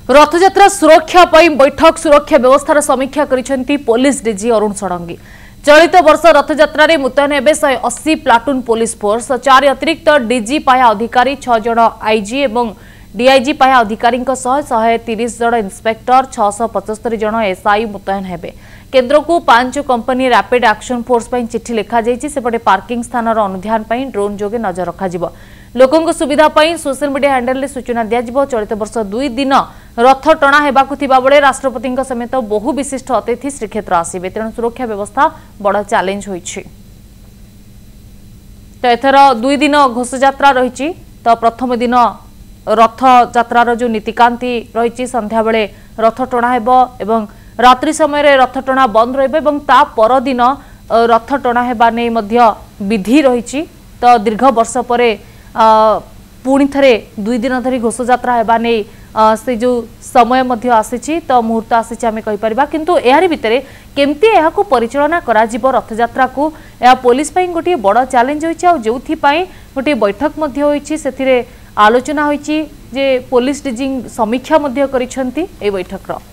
रथयात्रा सुरक्षा बैठक सुरक्षा व्यवस्थार समीक्षा करिसेंती पुलिस डीजी अरुण षडंगी। चलित वर्ष रथयात्रा रे मुतयन हेबे 180 प्लाटून पुलिस फोर्स 4 अतिरिक्त डीजी पाया अधिकारी 6 जन आईजी एवं डीआईजी पाया अधिकारी 130 जन इंस्पेक्टर 675 जन एसआई मुतयन हेबे। केन्द्र को 5 कंपनी रैपिड एक्शन फोर्स पर चिठी लिखा जाइछि। सेपटे पार्किंग स्थान अनुध्यान पर ड्रोन जोगे नजर रखा लोकों सुविधा पर सोशल मीडिया हैंडल सूचना दिया। चलित वर्ष 2 दिन रथ टणा हेबाकु थिबा बेले राष्ट्रपति समेत बहु विशिष्ट अतिथि श्रीक्षेत्र आसिबे, तेणु सुरक्षा व्यवस्था बड़ चैलेंज होइछि। तो एथर 2 दिन घोषयात्रा रही। तो प्रथम दिन रथ यात्रार जो नीतिकांति रही संध्या बेले रथ टणा हेबो एवं रात्रि समय रथ टणा बंद रहिबे ता परदिन रथ टणा हेबा नै मध्य विधि रही। तो दीर्घ वर्ष पर पुणी थे 2 दिन धरी घोषयात्रा हेबा नै से जो समय मध्य आसी तो मुहूर्त आसी आम कहीपर किंतु यार भितर केमती यहाँ परिचालना करा रथयात्रा को यह पुलिस गोटे बड़ चैलेंज हो गोटे बैठक से आलोचना होती जे पुलिस डीजी समीक्षा बैठक।